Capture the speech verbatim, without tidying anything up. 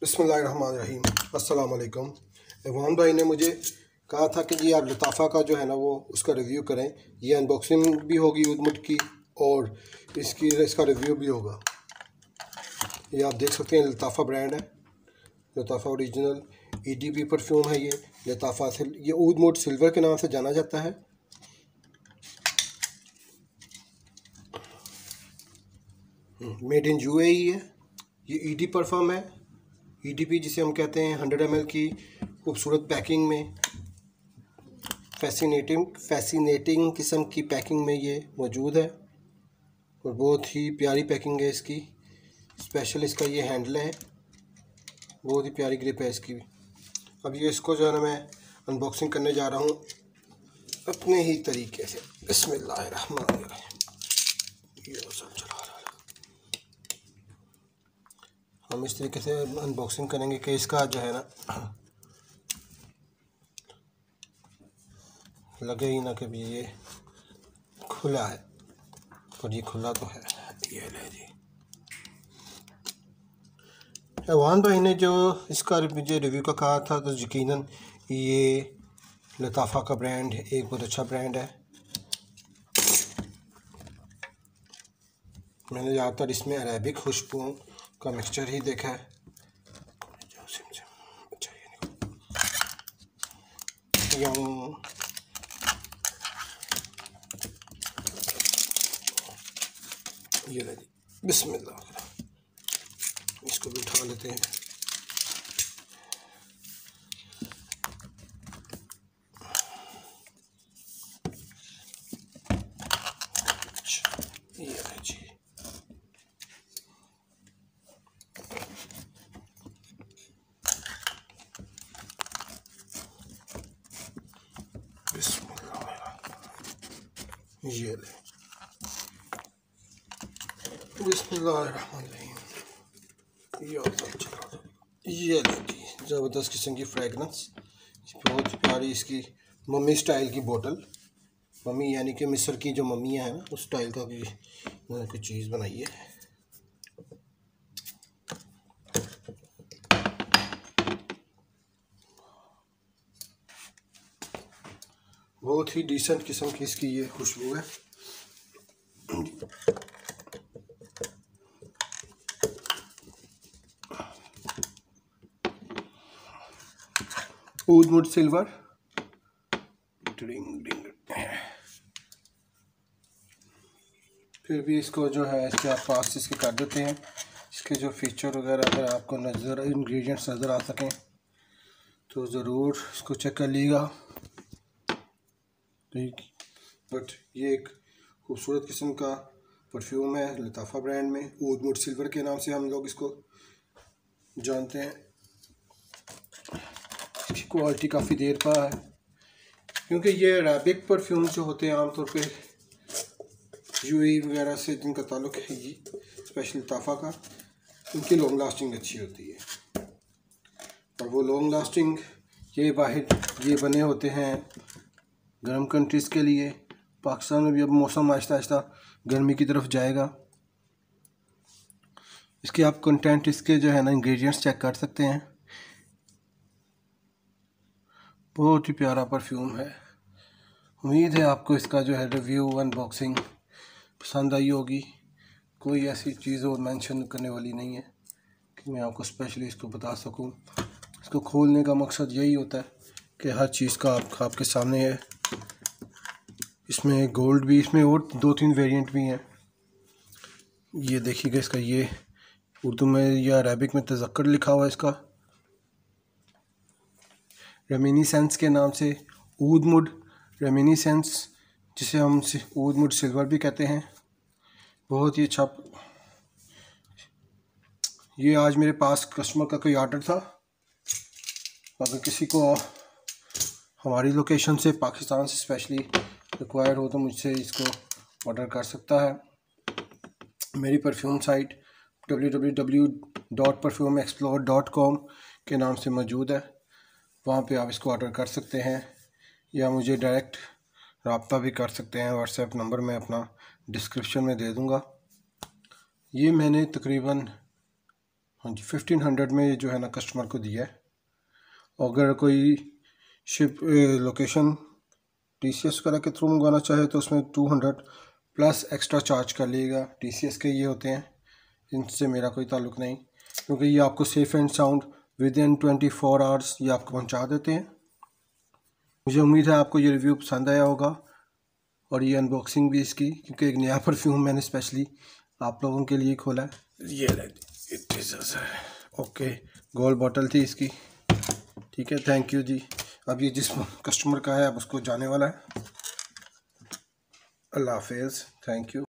बिस्मिल्लाहिर्रहमानिर्रहीम। अस्सलाम वालेकुम। इवान भाई ने मुझे कहा था कि जी आप लताफ़ा का जो है ना वो उसका रिव्यू करें। ये अनबॉक्सिंग भी होगी उदमुट की और इसकी इसका रिव्यू भी होगा। ये आप देख सकते हैं लताफ़ा ब्रांड है, लताफ़ा ओरिजिनल ईडीपी परफ्यूम है। ये लताफ़ा से ये उदमुट सिल्वर के नाम से जाना जाता है। मेड इन यूएई है। ये ईडी परफ्यूम है, ईडीपी जिसे हम कहते हैं। हंड्रेड एम एल की खूबसूरत पैकिंग में, फैसिनेटिंग फैसिनेटिंग किस्म की पैकिंग में ये मौजूद है और बहुत ही प्यारी पैकिंग है इसकी। स्पेशल इसका ये हैंडल है, बहुत ही प्यारी ग्रिप है इसकी। अब ये इसको जो है ना मैं अनबॉक्सिंग करने जा रहा हूँ अपने ही तरीके से। बिस्मिल्लाहिर्रहमानिर्रहीम। हम इस तरीके से अनबॉक्सिंग करेंगे कि इसका जो है ना लगे ही ना कि ये खुला है, और ये खुला तो है। ये ले जी। अवान भाई ने जो इसका मुझे रिव्यू का कहा था तो यकीनन ये लताफ़ा का ब्रांड एक बहुत अच्छा ब्रांड है। मैंने ज़्यादातर इसमें अरेबिक खुशबुओं का मिक्सचर ही देखा है। अच्छा ये ये ले जी। बिस्मिल्लाह। इसको भी उठा लेते हैं। ये ले जी। ये ले। बिस्मिल्लाहिर्रहमानिर्रहीम। ये ले जी, ज़बरदस्त किस्म की फ्रेगरेंस, बहुत प्यारी इसकी मम्मी स्टाइल की बोतल। मम्मी यानी कि मिस्र की जो मम्मियाँ हैं ना उस स्टाइल का कोई कोई चीज़ बनाई है। बहुत ही डिसेंट किस्म की इसकी ये खुशबू है। उदमुट सिल्वर डिंग डिंग। फिर भी इसको जो है इसके आप पास इसके कर देते हैं। इसके जो फीचर वगैरह अगर आपको नज़र इंग्रेडिएंट्स नज़र आ सकें तो ज़रूर इसको चेक कर लीजिएगा। बट ये एक खूबसूरत किस्म का परफ्यूम है लताफ़ा ब्रांड में। उदमुट सिल्वर के नाम से हम लोग इसको जानते हैं। इसकी क्वालिटी काफ़ी देर का है, क्योंकि ये अरेबिक परफ्यूम जो होते हैं आमतौर पे यूएई वगैरह से जिनका ताल्लुक़ है, ये स्पेशल लताफ़ा का, उनकी लॉन्ग लास्टिंग अच्छी होती है। और वो लॉन्ग लास्टिंग ये बाहर ये बने होते हैं गर्म कंट्रीज़ के लिए। पाकिस्तान में भी अब मौसम आहिस्ता आहिस्ता गर्मी की तरफ जाएगा। इसके आप कंटेंट इसके जो है ना इंग्रेडिएंट्स चेक कर सकते हैं। बहुत ही प्यारा परफ्यूम है। उम्मीद है आपको इसका जो है रिव्यू अनबॉक्सिंग पसंद आई होगी। कोई ऐसी चीज़ और मेंशन करने वाली नहीं है कि मैं आपको स्पेशली इसको बता सकूं। इसको खोलने का मकसद यही होता है कि हर चीज़ का आप, आपके सामने है। इसमें गोल्ड भी, इसमें और दो तीन वेरिएंट भी हैं। ये देखिएगा, इसका ये उर्दू में या अरेबिक में तज़क्कर लिखा हुआ है इसका। रेमिनिसेंस के नाम से उदमुट रेमिनिसेंस, जिसे हम उदमुट सिल्वर भी कहते हैं। बहुत ही अच्छा। ये आज मेरे पास कस्टमर का कोई ऑर्डर था। अगर किसी को हमारी लोकेशन से पाकिस्तान से स्पेशली रिक्वायर्ड हो तो मुझसे इसको ऑर्डर कर सकता है। मेरी perfume site W W W dot perfume explore dot com के नाम से मौजूद है। वहाँ पे आप इसको ऑर्डर कर सकते हैं या मुझे डायरेक्ट रब्ता भी कर सकते हैं। व्हाट्सएप नंबर मैं अपना डिस्क्रिप्शन में दे दूँगा। ये मैंने तकरीबन हाँ जी, फिफ्टीन हंड्रेड में ये जो है ना कस्टमर को दिया है। अगर कोई ship location T C S वगैरह के थ्रू मंगवाना चाहे तो उसमें two hundred plus extra charge कर लेगा। टी सी एस के ये होते हैं, इनसे मेरा कोई ताल्लुक़ नहीं, क्योंकि ये आपको safe and sound within twenty four hours ये आपको पहुंचा देते हैं। मुझे उम्मीद है आपको ये रिव्यू पसंद आया होगा और ये अनबॉक्सिंग भी इसकी, क्योंकि एक नया परफ्यूम मैंने स्पेशली आप लोगों के लिए खोला है। ये it is okay, gold bottle थी इसकी। ठीक है, थैंक यू जी। अब ये जिस कस्टमर का है अब उसको जाने वाला है। अल्लाह हाफिज़, थैंक यू।